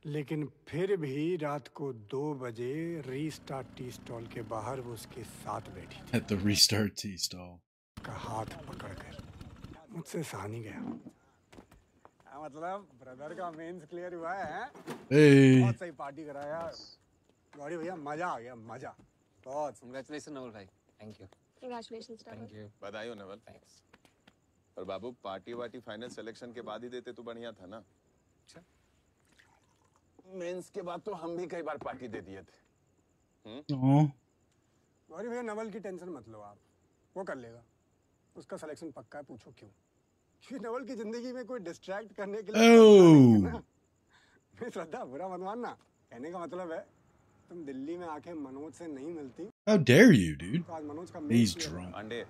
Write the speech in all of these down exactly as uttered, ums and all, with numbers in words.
लेकिन फिर भी रात को दो बजे रीस्टार्ट टी स्टॉल के बाहर वो उसके साथ बैठी थी। At the Restart tea stall. का हाथ पकड़कर मुझसे सहा नहीं गया। मतलब ब्रदर का मेंस क्लियर हुआ है। Hey. बहुत सही पार्टी कराया गौरी भैया, मजा आ गया, मजा बहुत। कांग्रेचुलेशन नवल भाई, thank you. Congratulations thank you. बधाई हो नवल। थैंक्स। और बाबू पार्टी वार्टी फाइनल सिलेक्शन के बाद ही देते तो बढ़िया था ना। अच्छा, मेंस के बाद तो हम भी कई बार पार्टी दे दिए थे। Oh. गौरी भैया नवल की टेंशन मत लो आप, वो कर लेगा, उसका सिलेक्शन पक्का है। पूछो क्यों? क्योंकि नवल की जिंदगी में कोई डिस्ट्रैक्ट करने के लिए Oh. मैं श्रद्धा बुरा मत मानना, कहने का मतलब है तुम दिल्ली में आके मनोज से नहीं मिलती। How dare you, dude? तो आज मनोज का He's मेल drunk. अंडे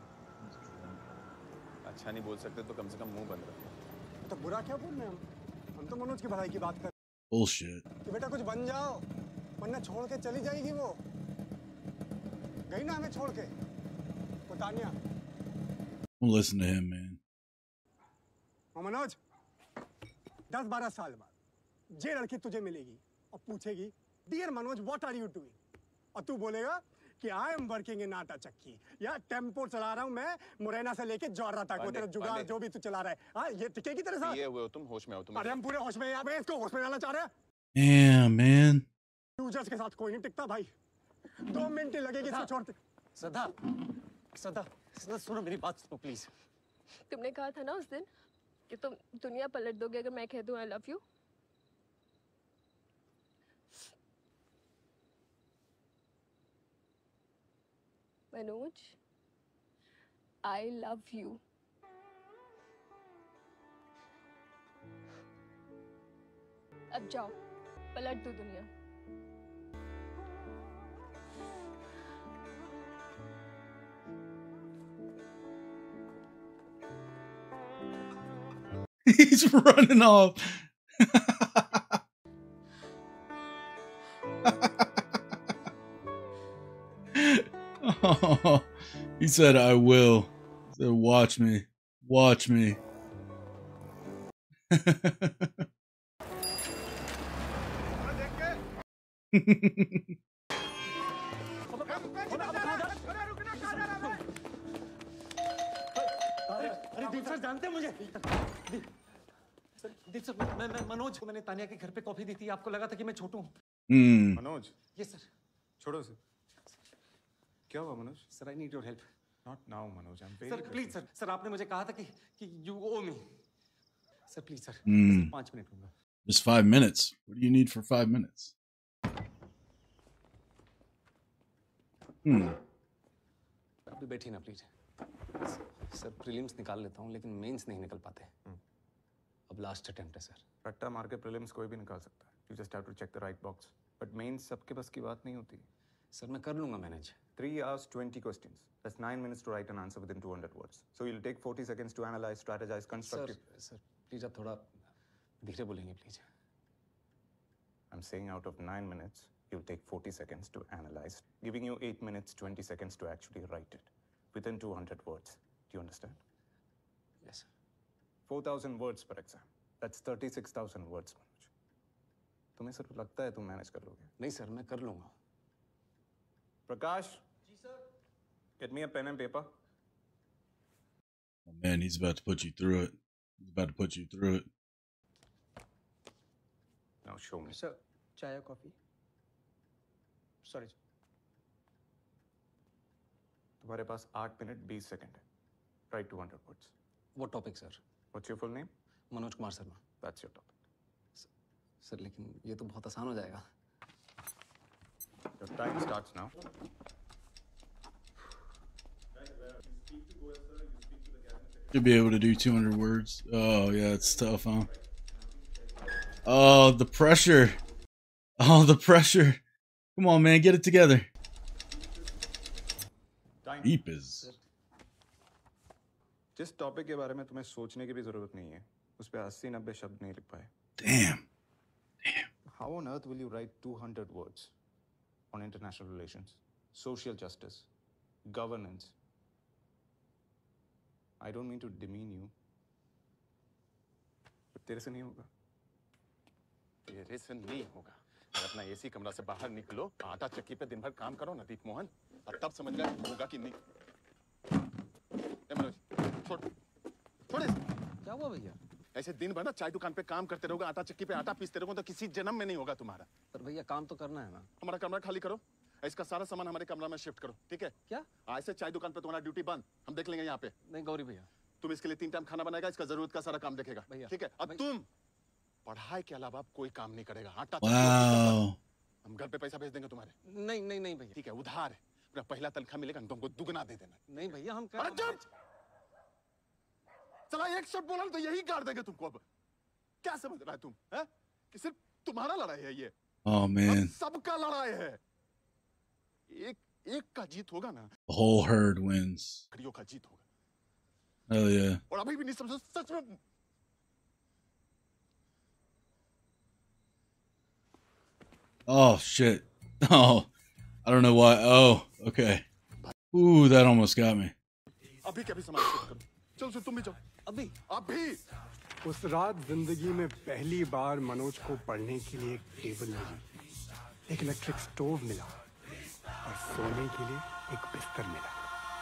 अच्छा नहीं बोल सकते तो कम से कम मुंह बंद रखो। तो बुरा क्या बोल रहे हैं हम? हम तो मनोज की भलाई की बात कर Bullshit. कि बेटा कुछ बन जाओ, वरना छोड़ के चली जाएगी वो। गई ना हमें छोड़ के वो Tania. Don't listen to him, man. और मनोज, दस बारह साल बाद जे लड़की तुझे मिलेगी और पूछेगी dear Manoj what are you doing, और तू बोलेगा कि आई एम वर्किंग इन आटा चक्की या टेम्पो चला रहा हूँ मैं मुरैना से लेके जौहरा तक, वो तेरा जुगाड़ जो भी तू चला रहा है। हाँ ये टिकेगी तेरे साथ? ये हुए हो तुम, होश में हो तुम। अरे हम पूरे होश में हैं, अबे इसको होश में डालना चाह रहे हैं। Damn, man. यूजर्स के साथ कोई नहीं टिकता भाई, दो मिनट ही लगेगी इसको छोड़ते। श्रद्धा, श्रद्धा, श्रद्धा सुनो मेरी बात सुनो प्लीज। तुमने कहा था ना उस दिन कि तुम दुनिया पलट दोगे अगर मैं कह दूं I love you. Manoj, I love you. अब जाओ, पलट दो दुनिया। He's running off. Oh, he said, I will. He said, watch me. Watch me. अरे दीप सर जानते हैं मुझे? दीप सर, मैं मैं मनोज, मैंने तानिया के घर पे कॉफी दी थी, आपको लगा था कि मैं छोटू हूँ। Hmm. मनोज ये सर। छोड़ो से। क्या हुआ Manoj? Sir I need your help. Not now Manoj, I am sir please sir, sir आपने मुझे कहा था कि कि you owe me. Sir please sir, Hmm. पाँच मिनट लूंगा। Just five minutes. What do you need for five minutes? Hmm. अभी बैठी ना प्लीज। सर प्रीलिम्स निकाल लेता हूँ लेकिन मेंस नहीं निकल पाते। अब लास्ट अटेम्प्ट है सर। रट्टा मार के प्रीलिम्स कोई भी निकाल सकता है। You just have to check the right box. But mains सबके बस की बात नहीं होती। सर मैं कर लूंगा manage. Three hours, twenty questions. That's nine minutes to write an answer within two hundred words. So you'll take forty seconds to analyze, strategize, sir constructive. Sir please आप थोड़ा धीरे बोलेंगे please. I'm saying out of nine minutes, you'll take forty seconds to analyze, giving you eight minutes, twenty seconds to actually write it within two hundred words. Do you understand? Yes. four thousand words per exam. That's thirty-six thousand words, Manoj. तुम्हें सिर्फ लगता है तुम manage कर लोगे? नहीं sir मैं कर लूंगा। Prakash. Ji sir. Get me a pen and paper. Oh, man, he's about to put you through it. He's about to put you through it. Now show me. Sir चाय या कॉफी? सॉरी। तुम्हारे पास आठ मिनट बीस second है. Write two hundred words. What topic sir? What's your full name? Manoj Kumar Sharma. That's your topic. Sir लेकिन ये तो बहुत आसान हो जाएगा। Your time starts now. Should be able to do two hundred words. Oh, yeah, it's tough, huh? Oh, the pressure. Oh, the pressure. Come on, man, get it together. Time. Deep is. जिस topic के बारे में तुम्हें सोचने की भी जरूरत नहीं है, उस पे अस्सी नब्बे शब्द नहीं लिख पाए. Damn. Damn. How on earth will you write two hundred words on international relations, social justice, governance? I don't mean to demean you, but तेरे से नहीं होगा. तेरे से नहीं होगा। अपना एसी कमरा से बाहर निकलो, आटा चक्की पे दिन भर काम करो ना दीप मोहन, और तब समझ गया होगा कि नहीं। ए मनोज, छोड़ छोड़ इसे। क्या हुआ भैया? ऐसे दिन भर ना चाय दुकान पे काम करते रहोगे, आटा चक्की पे आटा पीसते रहोगे तो किसी जन्म में नहीं होगा तुम्हारा। पर भैया काम तो करना है ना। हमारा कमरा खाली करो, इसका सारा सामान हमारे कमरा में शिफ्ट करो, ठीक है? क्या? आज से चाय दुकान पे तुम्हारा ड्यूटी बंद, हम देख लेंगे यहाँ पे। नहीं गौरी भैया, तुम इसके लिए तीन टाइम खाना बनाएगा, इसका जरूरत का सारा काम देखेगा, भैया, ठीक है? अब भैया। तुम पढ़ाई के अलावा कोई काम नहीं करेगा। आटा Wow. हम घर पे पैसा भेज देंगे तुम्हारे, नहीं नहीं नहीं भैया, ठीक है? उधार है, अपना पहला तनख्वाह मिलेगा ना तुमको दुगना दे देना। नहीं भैया हम अरे कर चुप! चला एक शब्द बोला तो यही गाड़ देंगे तुमको। अब क्या समझ रहा है तुम, है? कि सिर्फ तुम्हारा लड़ाई है ये? Oh हम man, सबका लड़ाई है। एक एक का जीत होगा ना, the whole herd wins. खड़ियों का जीत होगा। Hell yeah. और अभी भी नहीं समझो सच में। Oh shit. Oh, I don't know why. Oh, okay. Ooh, that almost got me. अभी क्या भी सामान शिफ्ट करो। चलो सुन, तुम भी जाओ अभी। अभी। उस रात जिंदगी में पहली बार मनोज को पढ़ने के लिए एक टेबल मिली, एक इलेक्ट्रिक स्टोव मिला और सोने के लिए एक बिस्तर मिला।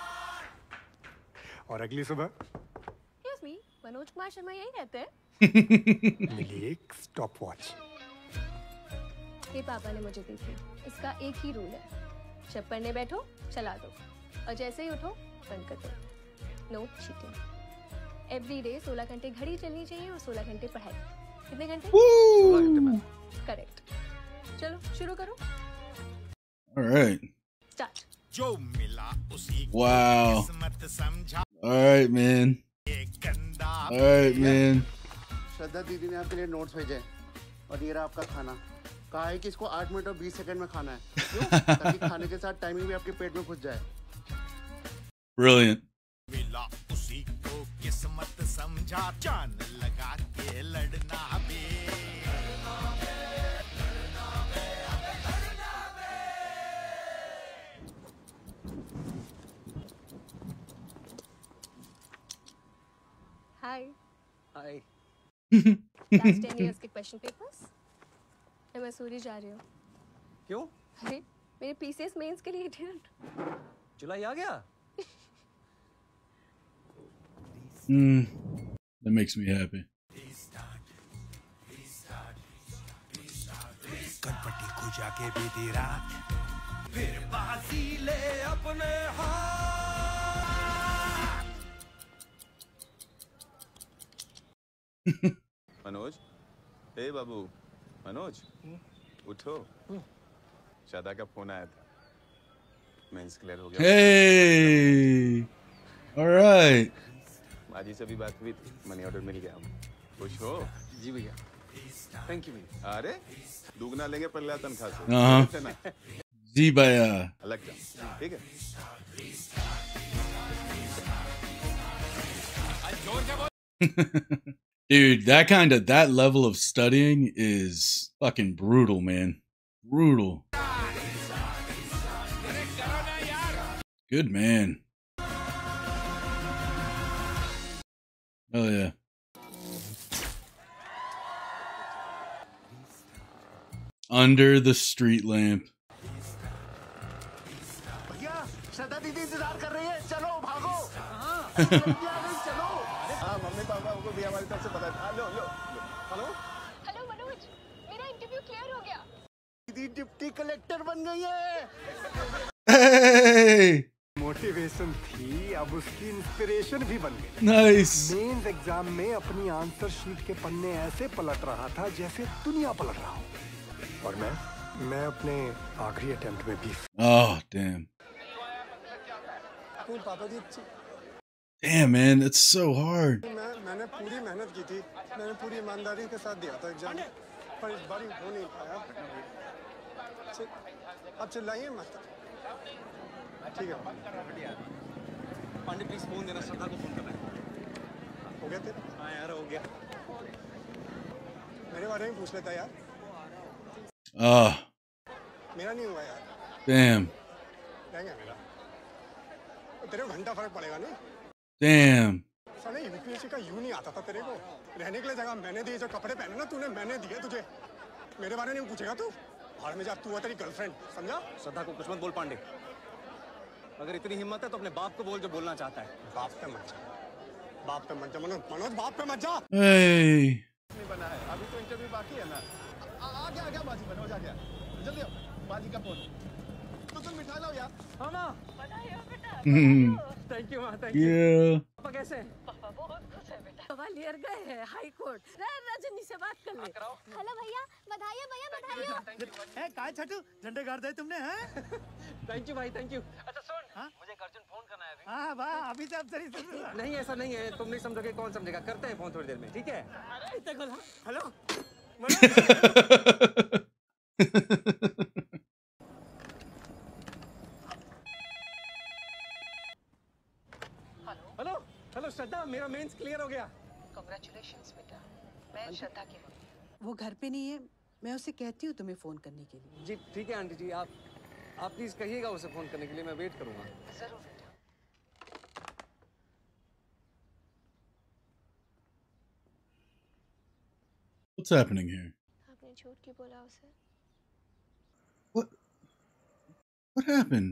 और अगली सुबह Excuse me, मनोज कुमार शर्मा यही रहते हैं? मिली एक स्टॉप वॉच। ये पापा ने मुझे दी थी। इसका एक ही रूल है, जब पढ़ने बैठो चला दो और जैसे ही उठो बंद कर दो। No cheating. एवरी डे सोलह घंटे घड़ी चलनी चाहिए और सोलह घंटे पढ़ाई। कितने घंटे? सोलह घंटे में। करेक्ट। चलो शुरू करो। All right. स्टार्ट। जो मिला उसी को Wow. किस्मत समझा All right, man. गंदा All right, man. श्रद्धा दीदी ने आपके लिए नोट्स भेजे हैं और ये रहा आपका खाना। कहा है कि इसको आठ मिनट और बीस सेकंड में खाना है। क्यों? ताकि खाने के साथ टाइमिंग भी आपके पेट में घुस जाए। Brilliant. मिला उसी को किस्मत समझा जान लगा के लड़ना भी hi. Hi. Last ten years के क्वेश्चन पेपर्स मैं मसूरी जा रही हूँ। क्यों? अरे मेरे पीसीएस मेंस के लिए डियर। जुलाई आ गया? Mm, that makes me happy. कनपट्टी खुजा के बीती रात फिर बाजी ले अपने मनोज, ए बाबू, मनोज, उठो। शादा का फोन आया था, मेंस क्लियर हो गया। Hey. All right. माजी से भी बात हुई थी, मनी ऑर्डर मिल गया। खुश हो? जी भैया, थैंक यू भैया। अरे दुगना लेंगे पहले तनख्वाह से। हाँ। ठीक है ना? Zibaya. अलग जा, ठीक है? Dude, that kind of that level of studying is fucking brutal, man. Brutal. Good man. Oh yeah. Under the street lamp. भैया श्रद्धा दीदी इंतजार कर रही है, चलो भागो। चलो। हाँ, मम्मी पापा को भी हमारी तरफ से पता है। लो लो। हेलो? हेलो मनोज, मेरा इंटरव्यू क्लियर हो गया। दीदी डिप्टी कलेक्टर बन गई है। Hey! मोटिवेशन थी, अब उसकी इंस्पिरेशन भी बन गई। Nice. मेंस एग्जाम में अपनी आंसर शीट के पन्ने ऐसे पलट रहा था जैसे दुनिया पलट रहा हो। और मैं मैं अपने आखिरी अटेम्प्ट में भी। Oh, damn. पापा जी, Damn, man, it's so hard. मैं मैंने पूरी मेहनत की थी, मैंने पूरी ईमानदारी के साथ दिया था एग्जाम, पर इस बार हो नहीं पाया। अब चिल्लाइए मत। ठीक है पांडे प्लीज फोन देना, श्रद्धा को फोन करना है। हो गया तेरा? हाँ यार हो गया। मेरे बारे में पूछ लेता यार। Ah, मेरा नहीं हुआ यार। damn. रह गया मेरा। तेरे को घंटा फर्क पड़ेगा नहीं? Damn. साले यूपीएससी का यूं नहीं आता था तेरे को। रहने के लिए जगह मैंने दी, जो कपड़े पहने ना तूने मैंने दिए तुझे। मेरे बारे में नहीं पूछेगा तू? भाड़ में जा, तू है तेरी गर्लफ्रेंड, समझा? श्रद्धा को कुछ मत बोल पांडे। अगर इतनी हिम्मत है तो अपने बाप को बोल जो बोलना चाहता है। बाप पे मत जा, बाप पे मत जा मनोज, मनोज बाप पे मत जा। Hey. नहीं बना है, अभी तो इंटरव्यू बाकी है ना। आ, आ गया आ गया बाजी, मनोज आ गया। जल्दी आओ, बाजी का फोन। तो तुम मिठाई लाओ यार। हाँ माँ। बधाई हो बेटा। Hmm. थैंक यू माँ, थैंक यू। Yeah. पापा कैसे हैं? पापा बहुत खुश है बेटा। कवालियर गए हैं हाई कोर्ट। रजनी से बात कर ले। हेलो भैया, बधाई हो भैया, बधाई हो। है काय छठू झंडे गाड़ दे तुमने हैं? थैंक यू भाई, थैंक यू। अच्छा सुन, मुझे एक अर्जेंट फोन करना है अभी। हाँ वाह, अभी से अब सही सुन रहा। नहीं ऐसा नहीं है, तुम नहीं समझोगे कौन समझेगा। करते हैं फोन थोड़ी देर में, ठीक है? हेलो हेलो हेलो श्रद्धा, मेरा मेंस क्लियर हो गया। कांग्रेचुलेशंस बेटा। मैं श्रद्धा की मम्मी। वो घर पे नहीं है, मैं उसे कहती हूँ तुम्हें फोन करने के लिए। जी ठीक है आंटी जी, आप आप प्लीज कहिएगा उसे फोन करने के लिए, मैं वेट करूंगा। जरूर बेटा। What's happening here? आपने झूठ क्यों बोला उसे? What? What happened?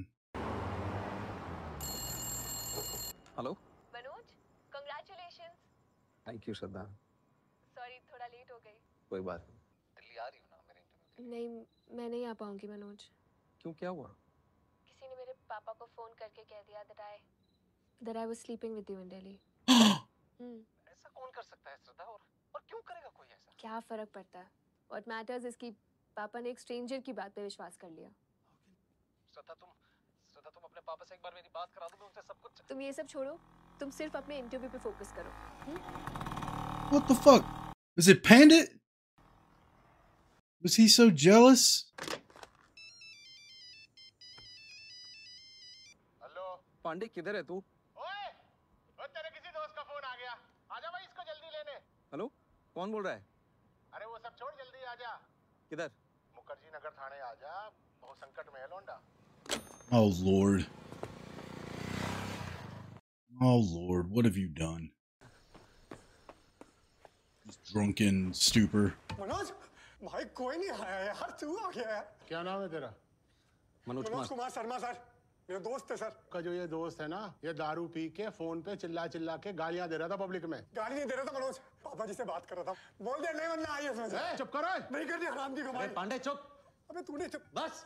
Hello Manoj, congratulations. Thank you Shraddha. Sorry थोड़ा लेट हो गई। कोई बात नहीं। दिल्ली आ रही हो ना मेरे इंटरव्यू? नहीं, मैं नहीं आ पाऊंगी मनोज। क्यों, क्या हुआ? किसी ने मेरे पापा को फोन करके कह दिया that I that I was sleeping with you in Delhi. हम्म। ऐसा कौन कर सकता है श्रद्धा, और और क्यों करेगा कोई ऐसा? क्या फर्क पड़ता है? What matters is कि पापा ने एक स्ट्रेंजर की बात पे विश्वास कर लिया। श्रद्धा तुम श्रद्धा तुम अपने पापा से एक बार मेरी बात करा दो, मैं उनसे सब कुछ। तुम ये सब छोड़ो, तुम सिर्फ अपने इंटरव्यू पे फोकस करो। What the fuck? Is it Pandit? Was he so jealous? Hello Pandey किधर है तू? ओए, ओए तेरे किसी दोस्त का फोन आ गया। आजा भाई इसको जल्दी लेने। हेलो, कौन बोल रहा है? अरे वो सब छोड़, जल्दी आजा। किधर? मुखर्जी नगर थाने आजा, बहुत संकट में है लौंडा। Oh Lord. Oh Lord, what have you done? This drunken stupor. Manoj, भाई कोई नहीं आया यार, तू आ गया यार। क्या नाम है तेरा? मनोज मनोज कुमार। कुमार शर्मा सर, मेरा दोस्त है सर। का जो ये दोस्त है ना, ये दारू पी के फोन पे चिल्ला चिल्ला के गालियां दे रहा था पब्लिक में। गाली नहीं दे रहा था मनोज, पापा जी से बात कर रहा था। बोल दे नहीं वरना आई है इसमें से। ए, चुप करो। नहीं करनी हराम की कमाई। अरे पांडे चुप। अबे तूने चुप। बस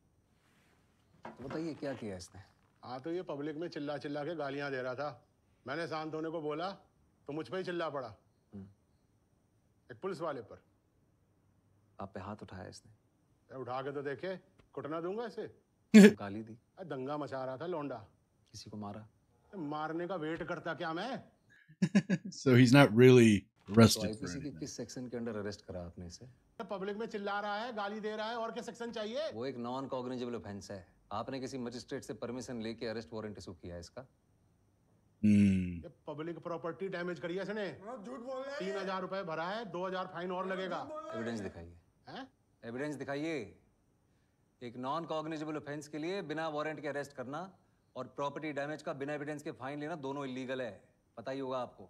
बताइए क्या किया इसने? हाँ तो ये पब्लिक में चिल्ला चिल्ला के गालियां दे रहा था। मैंने शांत होने को बोला तो मुझ पे ही चिल्ला पड़ा, एक पुलिस वाले पर। आप पे हाथ उठाया इसने? उठा के तो देखे, कुटना दूंगा इसे। गाली दी? दंगा मचा रहा था लौंडा। किसी को मारा? मारने का वेट करता क्या मैं? So he's not really तो arrested for आईपीसी के anything. किस सेक्शन के अंडर अरेस्ट करा आपने इसे? पब्लिक में चिल्ला रहा है, गाली दे रहा है, और क्या सेक्शन चाहिए? वो एक नॉन कॉग्निजेबल ऑफेंस है। आपने किसी मजिस्ट्रेट से परमिशन लेके अरेस्ट वारंट इशू किया है इसका? Hmm. ये पब्लिक प्रॉपर्टी डैमेज करी है इसने। झूठ बोल रहा है। तीन हजार रुपए भरा है, दो हजार फाइन और लगेगा। एविडेंस दिखाइए। हैं? एविडेंस दिखाइए। एक नॉन कॉग्निजेबल ऑफेंस के लिए बिना वारंट के अरेस्ट करना और प्रॉपर्टी डैमेज का बिना एविडेंस के फाइन लेना दोनों इलीगल है, पता ही होगा आपको।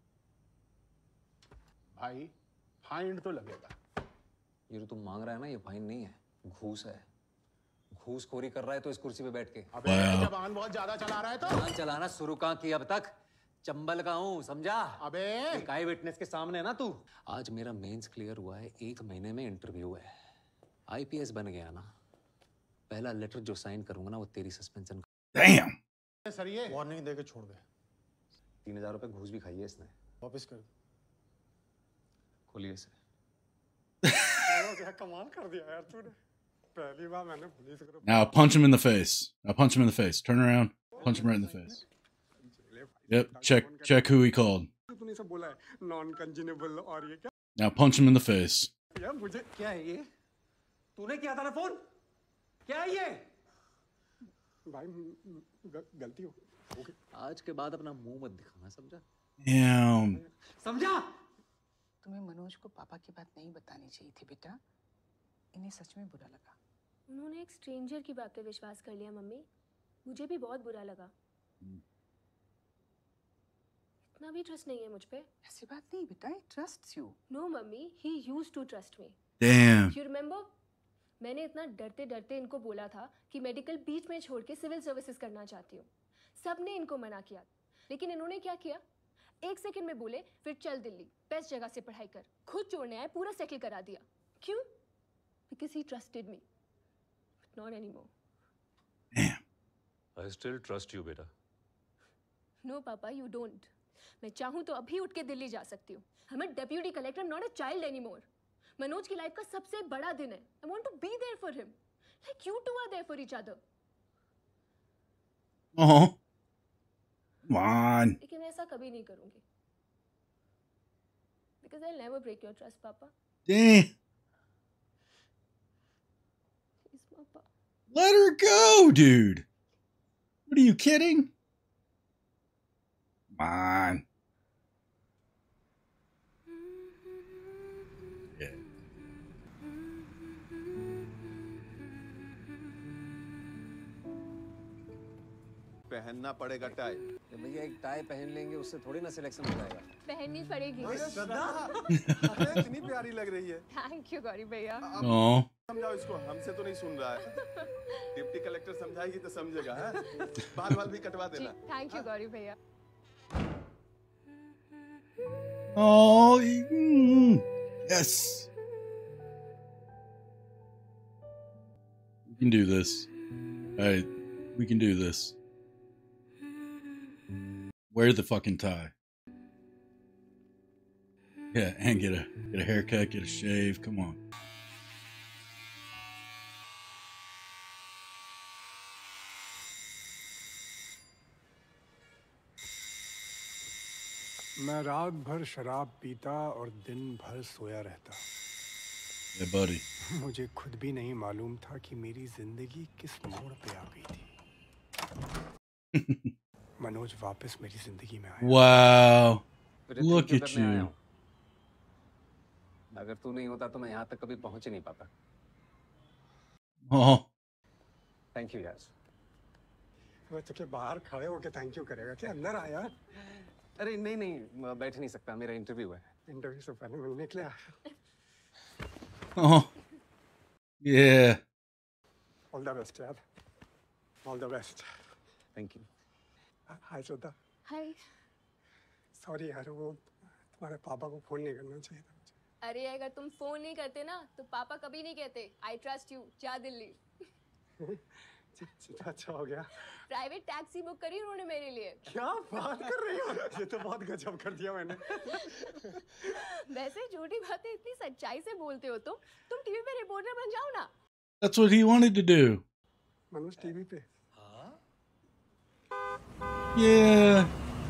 भाई फाइन तो लगेगा। ये जो तुम मांग रहा है ना, ये फाइन नहीं है, घूस है। घूसखोरी कर रहा है तो इस कुर्सी पे बैठ के। अबे जबान बहुत ज्यादा चला रहा है तो। जबान चलाना शुरू कहाँ की अब तक? चंबल का हूँ, समझा? अबे एक आई विटनेस के सामने ना तू। आज मेरा मेंस क्लियर हुआ है, एक महीने में इंटरव्यू है। आईपीएस बन गया ना, पहला लेटर जो साइन करूंगा ना वो तेरी सस्पेंशन का। Damn. सर ये वार्निंग दे के छोड़ दे। तीन हजार रुपए घूस भी खाई है इसने। वापस कर। खोलिए इसे। मनोज यार कमाल कर दिया यार तूने। पहली बार मैंने पुलिस को। Now punch him in the face. Now punch him in the face. Turn around. Punch him right in the face. Yep. Check. Check who he called. तूने सब बोला है नॉन कंजेनेबल और ये क्या? Now punch him in the face. यार मुझे क्या है ये? तूने किया था ना फोन? क्या है ये? भाई ग- गलती हो गई। आज के बाद अपना मुंह मत दिखाना, समझा? Damn. समझा? तुम्हें मनोज को पापा की बात नहीं बतानी चाहिए थी बेटा, इन्हें सच में बुरा लगा। उन्होंने एक स्ट्रेंजर की बात पे विश्वास कर लिया मम्मी, मुझे भी बहुत बुरा लगा। इतना भी ट्रस्ट नहीं है मुझ पे। ऐसी बात नहीं बेटा, trust you. No mummy, he used to trust me, Damn. You remember? मैंने इतना डरते डरते इनको बोला था कि मेडिकल बीच में छोड़ के सिविल सर्विसेज करना चाहती हूँ. सबने इनको मना किया, लेकिन इन्होंने क्या किया? एक सेकंड में बोले फिर चल दिल्ली, बेस्ट जगह से पढ़ाई कर. खुद छोड़ने आए, पूरा सेटल करा दिया. क्यों? Because he trusted me, but not anymore. Damn. I still trust you, बेटा. No, Papa, you don't. मैं चाहूँ तो अभी उठ के दिल्ली जा सकती हूँ. I'm a deputy collector, not a child anymore. Manoj की लाइफ का सबसे बड़ा दिन है. I want to be there for him, like you two are there for each other. Oh. Come on. लेकिन मैं ऐसा कभी नहीं करूँगी. Because I'll never break your trust, Papa. Damn. Please, Papa. Let her go, dude. What are you kidding? Come on. Yeah. पहनना पड़ेगा tie. भैया एक टाई पहन लेंगे उससे थोड़ी ना सिलेक्शन हो जाएगा. पहननी पड़ेगी. अरे इतनी प्यारी लग रही है. Thank you, गौरी भैया. Oh. समझाओ इसको, हमसे तो नहीं सुन रहा है. डिप्टी कलेक्टर समझाएगी तो समझेगा. हाँ? बाल बाल भी कटवा देना. Thank you, गौरी भैया. Oh. Mm, yes. We can do this. All right. We can do this. Wear the fucking tie. Yeah, and get a get a haircut, get a shave. Come on. मैं रात भर शराब पीता और दिन भर सोया रहता. Yeah, buddy. मुझे खुद भी नहीं मालूम था कि मेरी जिंदगी किस मोड़ पे आ गई थी. मनोज वापस मेरी जिंदगी में आया. Wow. तुझे Look thank you at करने आया you. हूँ. अगर तू नहीं होता तो मैं यहाँ तक कभी पहुँच ही नहीं पाता. Oh. Thank you यार. वो तो के बाहर खड़े होके थैंक यू करेगा क्या? अंदर आया. अरे नहीं नहीं मैं बैठ नहीं सकता, मेरा इंटरव्यू है. इंटरव्यू से पहले मिलने के लिए. Oh. Yeah. All the best, यार. All the best. Thank you. Hi Shraddha. Hi. Sorry यार, वो तुम्हारे पापा को फोन नहीं करना चाहिए था मुझे. अरे अगर तुम फोन नहीं करते ना तो पापा कभी नहीं कहते आई ट्रस्ट यू, जा दिल्ली. अच्छा हो गया. प्राइवेट टैक्सी बुक करी उन्होंने मेरे लिए. क्या बात कर रही हो? ये तो बहुत गजब कर दिया मैंने. वैसे झूठी बातें इतनी सच्चाई से बोलते हो तुम. तुम टीवी पे रिपोर्टर बन जाओ ना. That's what he wanted to do. Manoj TV पे. Yeah.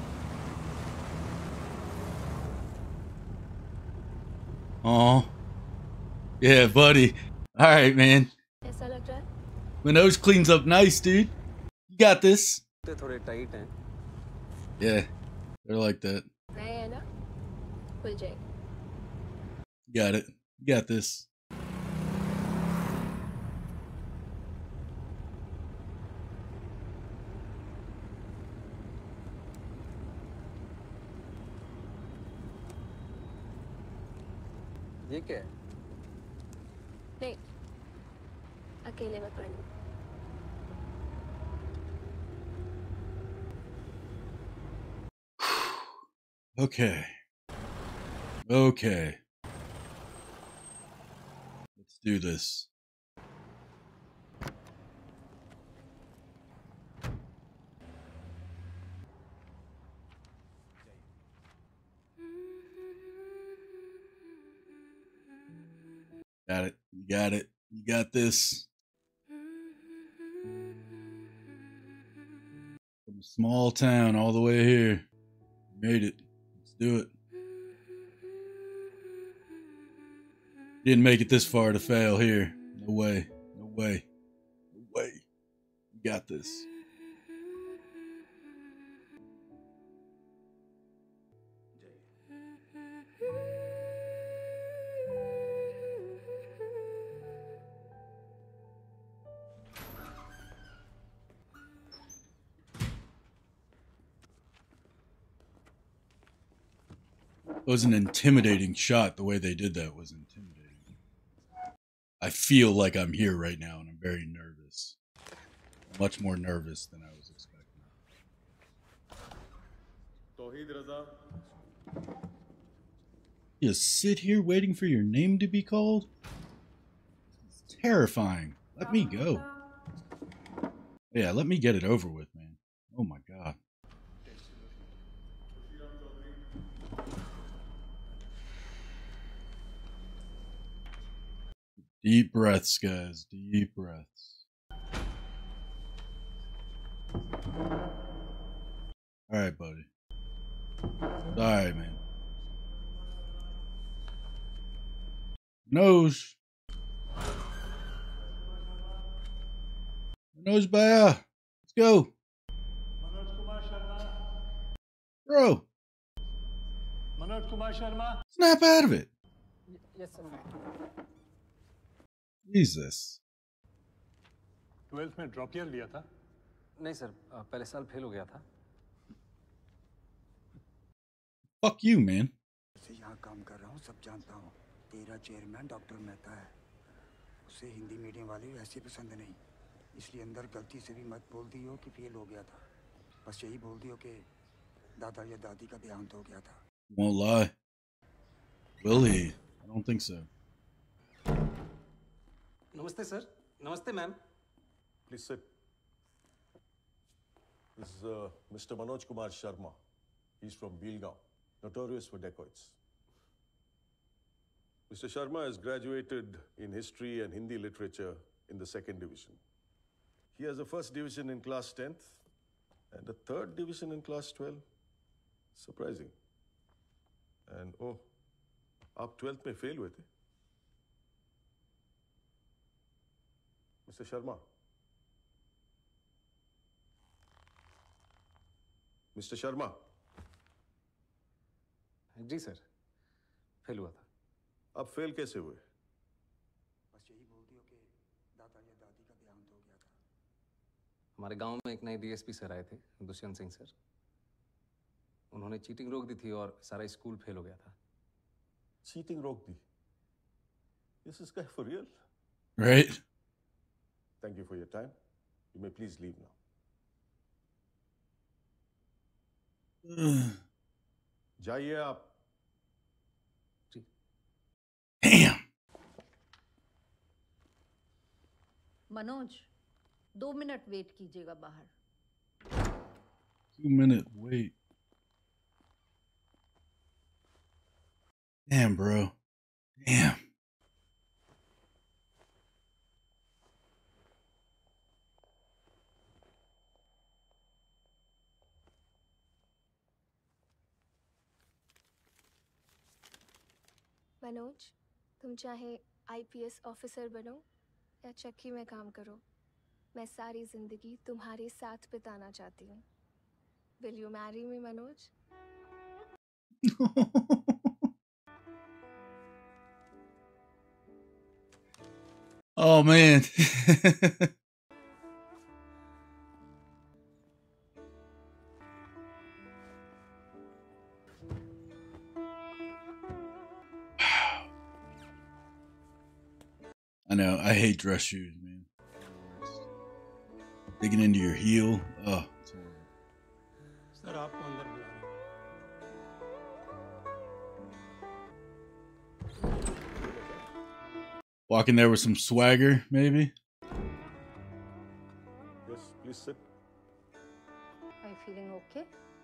Oh. Yeah, buddy. All right, man. ऐसा लग रहा है. Manoj cleans up nice, dude. You got this. ते थोड़े टाइट हैं. Yeah, they're like that. नए है ना? खुल जाएगी. You got it. You got this. ये क्या है? नहीं, अकेले में पढ़नी. Okay. Okay. Let's do this. Got it. You got it. You got this. From a small town all the way here. You made it. Let's do it. Didn't make it this far to fail here. No way. No way. No way. You got this. It was an intimidating shot. The way they did that was intimidating. I feel like I'm here right now, and I'm very nervous. Much more nervous than I was expecting. Tawheed Raza. You sit here waiting for your name to be called? It's terrifying. Let me go. Yeah, let me get it over with, man. Oh my God. Deep breaths, guys. Deep breaths. All right, buddy. Sorry, man. Nose. Nose Baya. Let's go. Bro. Manoj Kumar Sharma. Snap out of it. Yes, sir. Jesus. Twelfth में drop year लिया था? नहीं sir, पहले साल fail हो गया था। Fuck you, man. से यहाँ काम कर रहा हूँ, सब जानता हूँ। तेरा चेयरमैन डॉक्टर मेहता है। उसे हिंदी मीडियम वाले वैसे पसंद नहीं, इसलिए अंदर गलती से भी मत बोल दियो कि फेल हो गया था। बस यही बोल दियो कि दादा या दादी का देहांत हो गया था। Won't lie. Will he? I don't think so. नमस्ते सर। नमस्ते ma'am. Please sit. This is uh, Mister Manoj Kumar Sharma. He's from Belgaum, notorious for dacoits. Mister Sharma has graduated in history and Hindi literature in the second division. He has a first division in class tenth and a third division in class twelve. Surprising. And oh, आप twelfth में fail हुए थे? Mister Sharma. Mister Sharma. Ji sir, fail हुआ था। आप fail कैसे हुए? बस यही बोल दियो कि दादा या दादी का देहांत हो गया था। हमारे गांव में एक नए डीएसपी सर आए थे, दुष्यंत सिंह सर। उन्होंने चीटिंग रोक दी थी और सारा स्कूल फेल हो गया था। चीटिंग रोक दी? Is this guy for real? Right? Thank you for your time. You may please leave now. जाइए आप। Damn. मनोज, दो मिनट वेट कीजिएगा बाहर। Two minute wait. Damn, bro. Damn. Manoj, तुम चाहे आईपीएस ऑफिसर बनो या चक्की में काम करो, मैं सारी जिंदगी तुम्हारे साथ बिताना चाहती हूँ। Will you marry me, Manoj? Oh man. I know. I hate dress shoes, man. Digging into your heel. Oh, it's horrible. Sir आपको अंदर बुला रहे हैं। Walking there with some swagger, maybe? Yes, please sit. Are you feeling okay?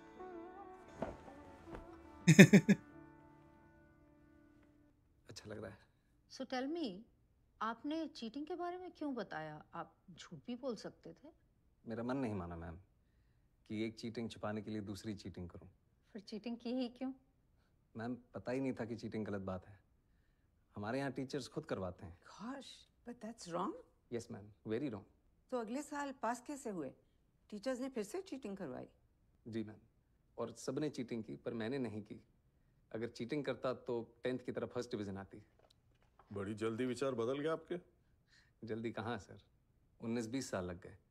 अच्छा लग रहा है। So tell me, आपने चीटिंग के बारे में क्यों बताया? आप झूठ भी बोल सकते थे। मेरा मन नहीं माना मैम कि एक चीटिंग छुपाने के लिए दूसरी चीटिंग करूं। फिर चीटिंग की ही क्यों? मैम पता ही नहीं था कि चीटिंग गलत बात है। हमारे यहाँ टीचर्स खुद करवाते हैं। Gosh, but that's wrong. Yes ma'am, very wrong. तो अगले साल पास कैसे हुए? टीचर्स ने फिर से चीटिंग करवाई। जी मैम, और सबने चीटिंग की पर मैंने नहीं की। अगर चीटिंग करता तो टेंथ की तरफ फर्स्ट डिवीजन आती। बड़ी जल्दी विचार बदल गए आपके। जल्दी कहाँ सर, उन्नीस बीस साल लग गए।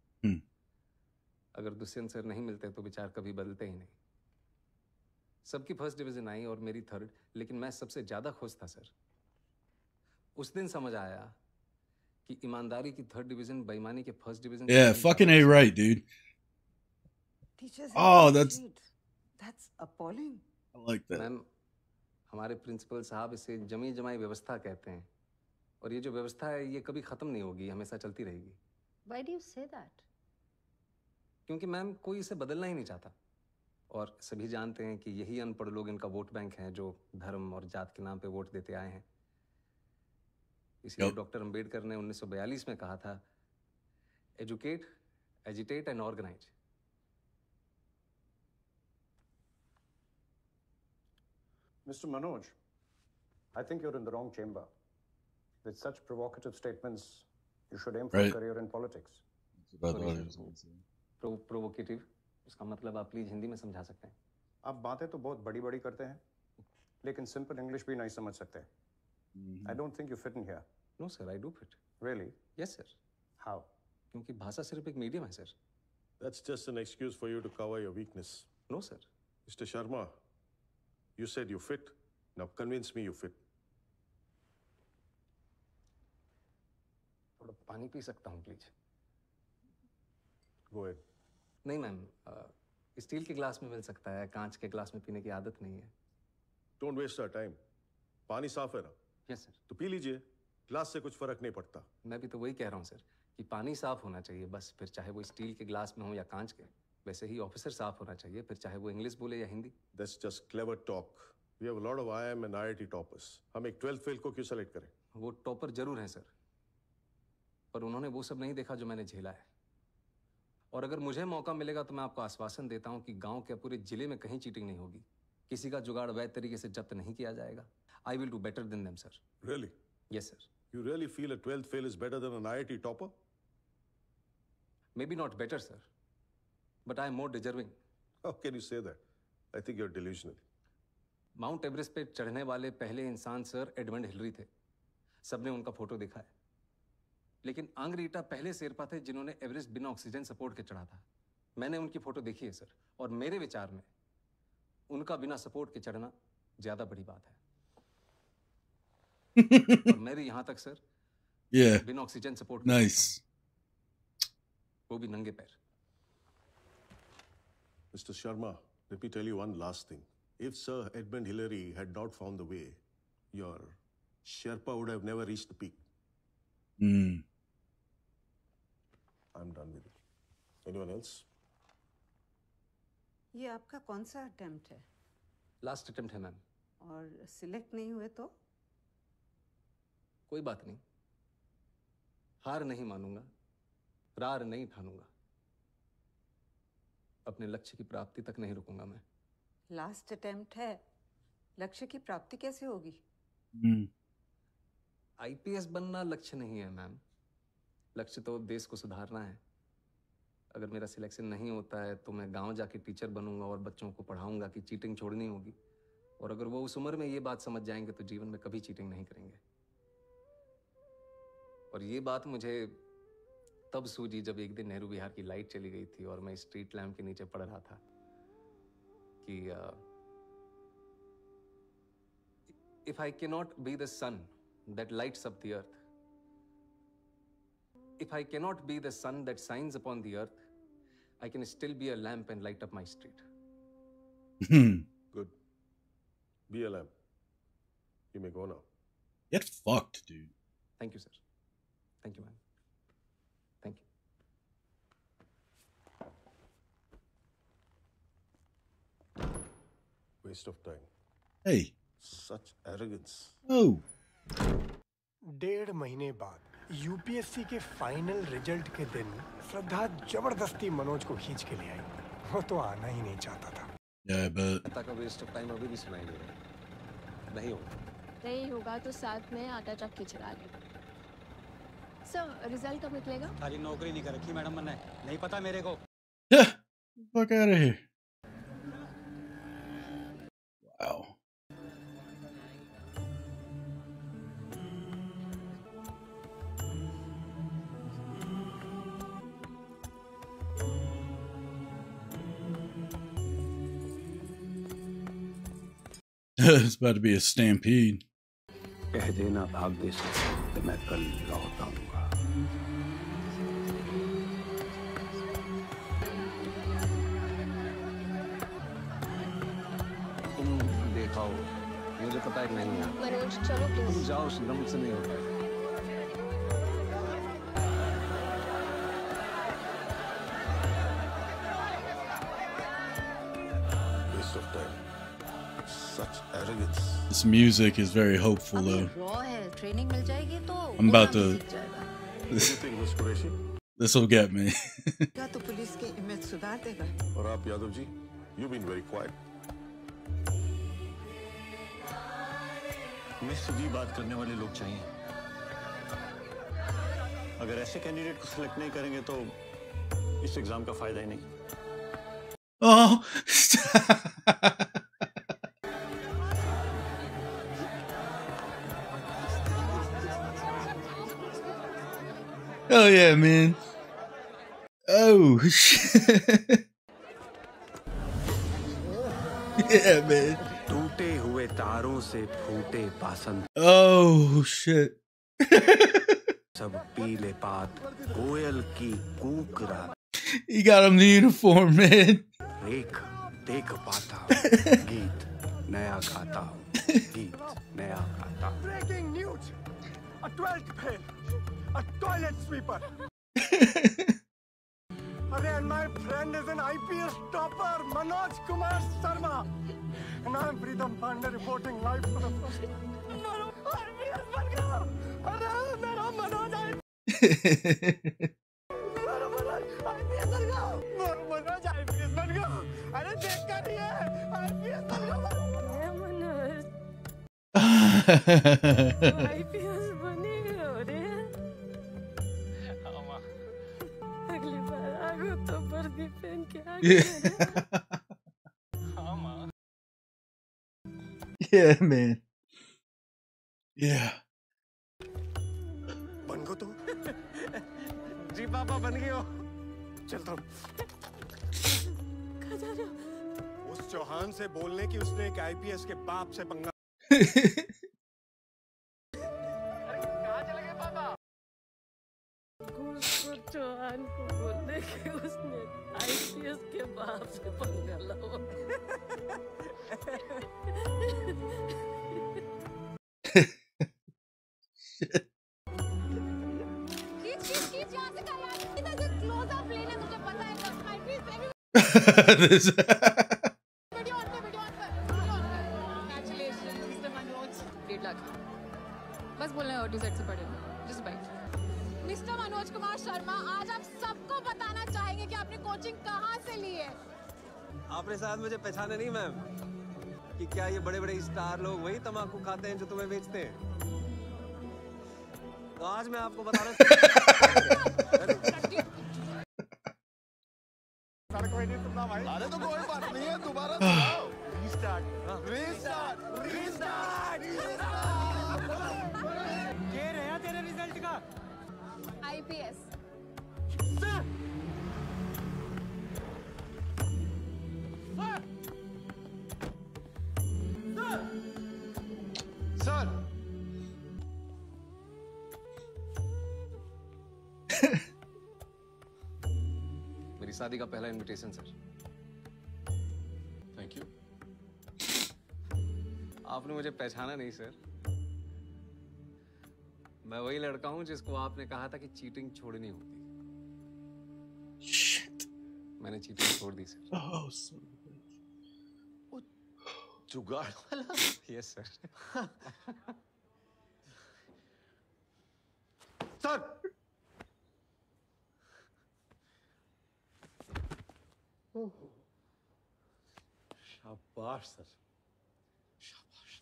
अगर दुष्यंत सर नहीं मिलते तो विचार कभी बदलते ही नहीं। सबकी फर्स्ट डिवीजन आई और मेरी थर्ड, लेकिन मैं सबसे ज्यादा खुश था सर। उस दिन समझ आया कि ईमानदारी की थर्ड डिवीजन बेईमानी के first division Yeah, fucking A right, dude. Teachers Oh, have that's cheat. That's appalling. I like that. Ma'am, हमारे प्रिंसिपल साहब इसे जमी जमाई व्यवस्था कहते हैं, और ये जो व्यवस्था है ये कभी खत्म नहीं होगी, हमेशा चलती रहेगी। Why do you say that? क्योंकि मैम कोई इसे बदलना ही नहीं चाहता, और सभी जानते हैं कि यही अनपढ़ लोग इनका वोट बैंक हैं जो धर्म और जात के नाम पे वोट देते आए हैं। इसलिए डॉक्टर अंबेडकर ने उन्नीस सौ बयालीस में कहा था, educate, agitate and organise. Mister Manoj, I think you're in the wrong chamber. With such provocative statements, you should aim for Right. a career in politics. Pro provocative, उसका मतलब आप प्लीज हिंदी में समझा सकते हैं? आप बातें तो बहुत बड़ी बड़ी करते हैं, लेकिन सिंपल इंग्लिश भी नहीं समझ सकते। I don't think you fit in here. No sir, I do fit. Really? Yes sir. How? क्योंकि भाषा सिर्फ एक मीडियम है sir. That's just an excuse for you to cover your weakness. No sir. Mister Sharma, you said you fit. Now convince me you fit. थोड़ा पानी पी सकता हूँ प्लीज? Go ahead. नहीं मैम, स्टील के ग्लास में मिल सकता है, कांच के ग्लास में पीने की आदत नहीं है। Don't waste our time. पानी साफ है ना? Yes sir. तो पी लीजिए, ग्लास से कुछ फर्क नहीं पड़ता। मैं भी तो वही कह रहा हूँ सर कि पानी साफ होना चाहिए बस, फिर चाहे वो स्टील के ग्लास में हो या कांच के। वैसे ही ऑफिसर साफ होना चाहिए, फिर चाहे वो इंग्लिश बोले या Hindi. That's just clever talk. We have a lot of I I M and I I T toppers. हम एक ट्वेल्थ फेल को क्यों सेलेक्ट करें? वो टॉपर जरूर हैं सर, पर उन्होंने वो सब नहीं देखा जो मैंने झेला है। और अगर मुझे मौका मिलेगा तो मैं आपको आश्वासन देता हूँ कि गांव के पूरे जिले में कहीं चीटिंग नहीं होगी, किसी का जुगाड़ वैध तरीके से जब्त नहीं किया जाएगा। I will do better than them, sir. Really? Yes, sir. You really feel a twelfth fail is better than an I I T topper? Maybe not better, sir, but I am more deserving. How can you say that? I think you're delusional. Mount Everest पे चढ़ने वाले पहले इंसान sir Edmund Hillary थे। सबने उनका photo देखा है, लेकिन आंग रीटा पहले शेरपा थे जिन्होंने एवरेस्ट बिना ऑक्सीजन सपोर्ट के चढ़ा था। मैंने उनकी फोटो देखी है सर, और मेरे विचार में उनका बिना सपोर्ट के चढ़ना ज्यादा बड़ी बात है। और मेरी यहां तक सर, Yeah. बिना ऑक्सीजन सपोर्ट Nice. वो भी नंगे पैर। Mister Sharma, let me tell you one last thing. If Sir Edmund Hillary had not found the way, your Sherpa would have never reached the peak. Hmm. I'm done with it. Anyone else? ये आपका कौन सा attempt है? Last attempt है ma'am. और select नहीं हुए तो? कोई बात नहीं, हार नहीं मानूंगा, रार नहीं ठानूंगा, अपने लक्ष्य की प्राप्ति तक नहीं रुकूंगा मैं। लास्ट अटेम्प्ट है, लक्ष्य की प्राप्ति कैसे होगी? Hmm. आईपीएस बनना लक्ष्य नहीं है मैम, लक्ष्य तो देश को सुधारना है। अगर मेरा सिलेक्शन नहीं होता है तो मैं गांव जाके टीचर बनूंगा और बच्चों को पढ़ाऊंगा कि चीटिंग छोड़नी होगी, और अगर वो उस उम्र में ये बात समझ जाएंगे तो जीवन में कभी चीटिंग नहीं करेंगे। और ये बात मुझे तब सूझी जब एक दिन नेहरू विहार की लाइट चली गई थी और मैं स्ट्रीट लैम्प के नीचे पढ़ रहा था कि if I can not be the sun that lights up the earth, if I cannot be the sun that shines upon the earth, I can still be a lamp and light up my street. Good. Be a lamp. You may go now. Get fucked, dude. Thank you, sir. Thank you, man. Thank you. Waste of time. Hey. Such arrogance. Oh. डेढ़ महीने बाद UPSC के final result के दिन श्रद्धा जबरदस्ती मनोज को खींच के ले आई। वो तो आना ही नहीं चाहता था। Yeah, but नेता का वेस्ट ऑफ टाइम अभी भी सुनाई दे रहा है। नहीं होगा। नहीं होगा तो साथ में आटा चक्की चला ले। सर, रिजल्ट कब निकलेगा? सारी नौकरी नहीं कर रखी मैडम मैंने, नहीं पता मेरे को। Yeah. Fuck out of here. Wow. It's about to be a stampede. कह देना भाग दे से तो मैं कल लौट आऊंगा। तुम देखा हो, मुझे पता है कि नहीं है। मनोज चलो प्लीज। तुम जाओ, शिंदा मुझसे नहीं होता। Waste of time. Such arrogance. This music is very hopeful though. Raw है, ट्रेनिंग मिल जाएगी तो I'm about to. This will get me. क्या तो पुलिस की इमेज सुधार देगा? और आप Yadav ji, you've been very quiet. हमें सीधी बात करने वाले लोग चाहिए। अगर ऐसे कैंडिडेट को सिलेक्ट नहीं करेंगे तो इस एग्जाम का फायदा ही नहीं। Oh. Oh yeah, man. Oh shit. Yeah, man. टूटे हुए तारों से फूटे पासन। Oh shit. सब पीले पात कोयल की कूक रात। He got him the uniform, man. देख देख पाता हूँ गीत नया गाता हूँ गीत नया गाता हूँ। Breaking news! A twelfth fail, a toilet sweeper. Arey, and my friend is an I P S topper, Manoj Kumar Sharma, and I'm Pritam Pandey reporting live for the first time. I P S बन गया! अरे मेरा Manoj I P S मेरा Manoj I P S बन गया! मेरा Manoj I P S बन गया! अरे देख कर रही है I P S बन गया! ये मनोज I P S बनेगा रे। हाँ माँ। अगली बार आगो तो वर्दी पहन के आगे। हाँ माँ। Yeah, man. Yeah. बन गो तो? जी पापा बन गए हो। चल तो। कहाँ जा रहे हो? उस चौहान से बोलने की उसने एक I P S के बाप से पंगा। कहाँ चले गए पापा? उस चौहान को बोलने की उसने I P S के बाप से पंगा लाओ। खींच खींच खींच यहाँ से कर यार। इधर से क्लोज अप लेना तुझे पता है बस I P S बेबी। This- वीडियो ऑन कर वीडियो ऑन कर वीडियो ऑन कर। Congratulations mister Manoj. डेढ़ लाख बस बोलना है ऑटो सेट से पढ़े just byte. Mister Manoj Kumar Sharma, आज आप सबको बताना चाहेंगे कि आपने कोचिंग कहाँ से ली है। आपने शायद मुझे पहचाना नहीं मैम, कि क्या ये बड़े बड़े स्टार लोग वही तम्बाकू खाते हैं जो तुम्हें बेचते हैं? तो आज मैं आपको बताना अरे तो कोई बात नहीं है, दोबारा चलाओ। Restart, restart, restart, restart। ये रहा तेरे रिजल्ट का। I P S sir. मेरी शादी का पहला इनविटेशन सर। Thank you. आपने मुझे पहचाना नहीं सर। मैं वही लड़का हूं जिसको आपने कहा था कि चीटिंग छोड़नी होती। Shit. मैंने चीटिंग छोड़ दी सर। Oh, so जुगाड़ वाला। Yes sir. सर शाबाश सर, शाबाश।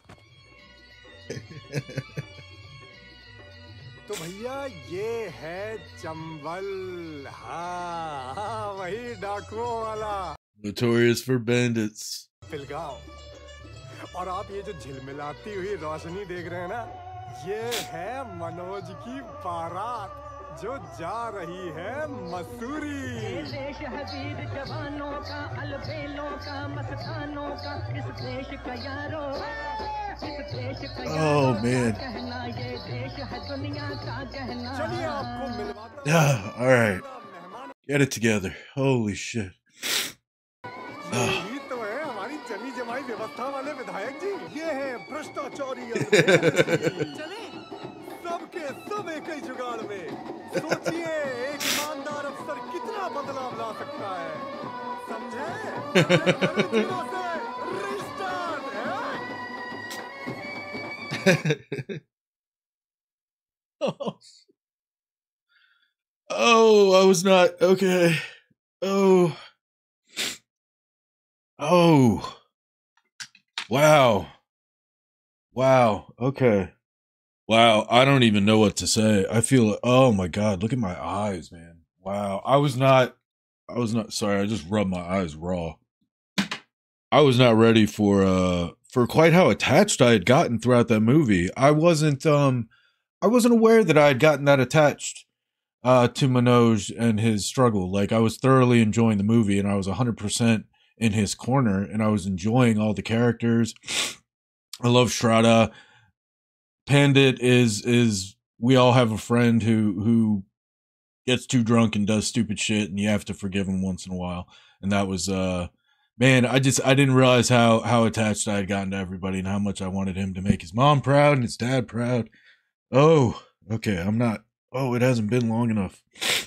तो भैया ये है चंबल। हाँ हाँ वही डाकुओं वाला। notorious for bandits. पिलगांव। और आप ये जो झिलमिलाती हुई रोशनी देख रहे हैं ना, ये है मनोज की बारात जो जा रही है मसूरी। देश हबीब जवानों का, अलबेलों का, मस्तानों का, इस देश का यारो Oh man. Yeah, all right. Get it together. Holy shit. यही तो है हमारी जमी जमाई व्यवस्था वाले विधायक जी। ये है भ्रष्टाचारी सबके सब एक ही जुगाड़ में। सोचिए एक ईमानदार अफसर कितना बदलाव ला सकता है, समझे? जीरो से रिस्टार्ट है। Oh. Oh, I was not okay. Oh. Oh. Wow. Wow. Okay. Wow. I don't even know what to say. I feel, oh my God, look at my eyes, man. Wow. I was not, I was not, sorry, I just rubbed my eyes raw. I was not ready for, uh, for quite how attached I had gotten throughout that movie. I wasn't, um, I wasn't aware that I had gotten that attached uh, to Manoj and his struggle. Like, I was thoroughly enjoying the movie, and I was one hundred percent in his corner, and I was enjoying all the characters. I love Shraddha. Pandit is, is we all have a friend who, who gets too drunk and does stupid shit, and you have to forgive him once in a while. And that was, uh, man, I just, I didn't realize how, how attached I had gotten to everybody and how much I wanted him to make his mom proud and his dad proud. Oh, okay. I'm not. Oh, it hasn't been long enough.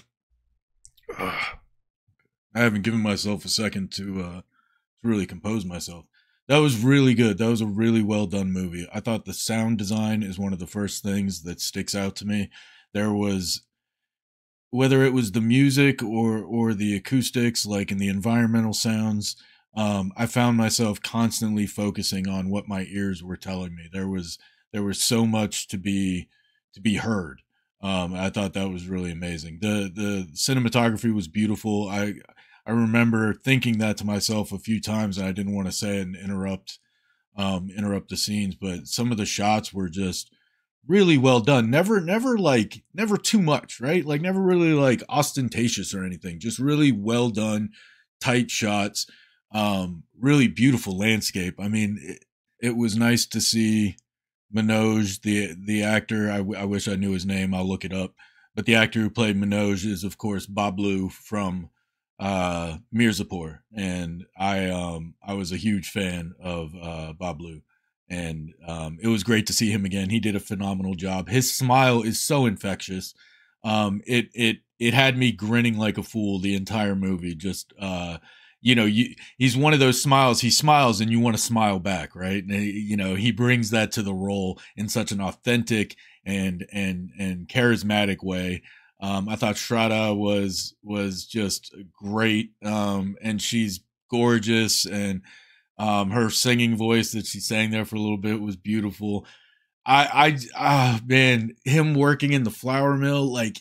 Ugh. I haven't given myself a second to uh, to really compose myself. That was really good. That was a really well done movie. I thought the sound design is one of the first things that sticks out to me. There was, whether it was the music or or the acoustics, like in the environmental sounds, um, I found myself constantly focusing on what my ears were telling me. There was. There was so much to be to be heard. Um, I thought that was really amazing. The the cinematography was beautiful. I I remember thinking that to myself a few times, and I didn't want to say it and interrupt um, interrupt the scenes. But some of the shots were just really well done. Never never like never too much, right? Like never really like ostentatious or anything. Just really well done, tight shots. Um, really beautiful landscape. I mean, it, it was nice to see Manoj, the the actor, I, w- I wish I knew his name. I'll look it up. But the actor who played Manoj is, of course, Bablu from uh, Mirzapur, and I um I was a huge fan of uh, Bablu, and um, it was great to see him again. He did a phenomenal job. His smile is so infectious. Um, it it it had me grinning like a fool the entire movie. Just uh. You know, you, he's one of those smiles. He smiles and you want to smile back, right? And he, you know, he brings that to the role in such an authentic and and and charismatic way. Um, I thought Shraddha was was just great, um, and she's gorgeous, and um, her singing voice that she sang there for a little bit was beautiful. I, I, ah, man, him working in the flour mill, like.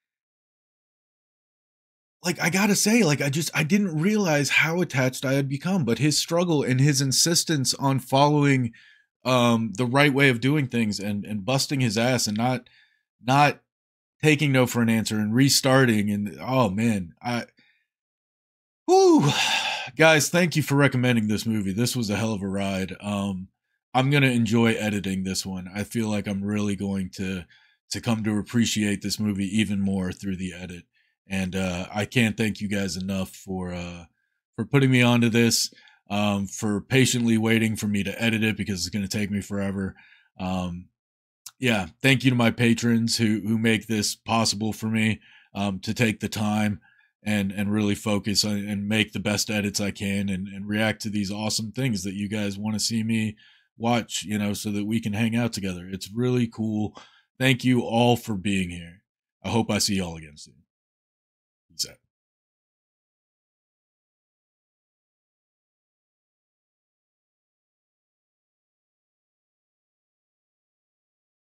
Like, I gotta say, like, I just, I didn't realize how attached I had become, but his struggle and his insistence on following um, the right way of doing things and, and busting his ass and not, not taking no for an answer and restarting. And, oh man, I, whoo, guys, thank you for recommending this movie. This was a hell of a ride. Um, I'm going to enjoy editing this one. I feel like I'm really going to, to come to appreciate this movie even more through the edit. And uh, I can't thank you guys enough for uh, for putting me onto this, um, for patiently waiting for me to edit it because it's going to take me forever. Um, yeah, thank you to my patrons who who make this possible for me, um, to take the time and and really focus on and make the best edits I can and, and react to these awesome things that you guys want to see me watch, you know, so that we can hang out together. It's really cool. Thank you all for being here. I hope I see y'all again soon.